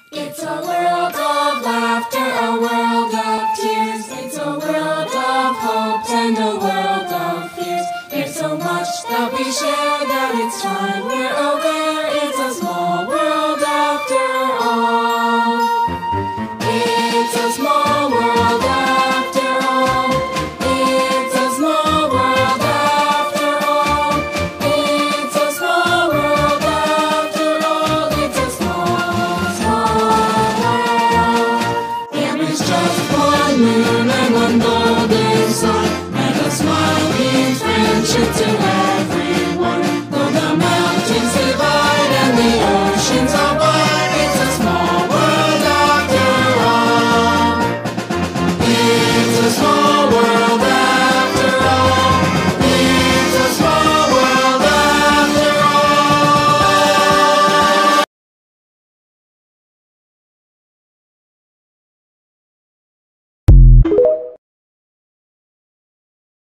It's a world of laughter, a world of tears. It's a world of hopes and a world of fears. There's so much that we share that it's time we're aware.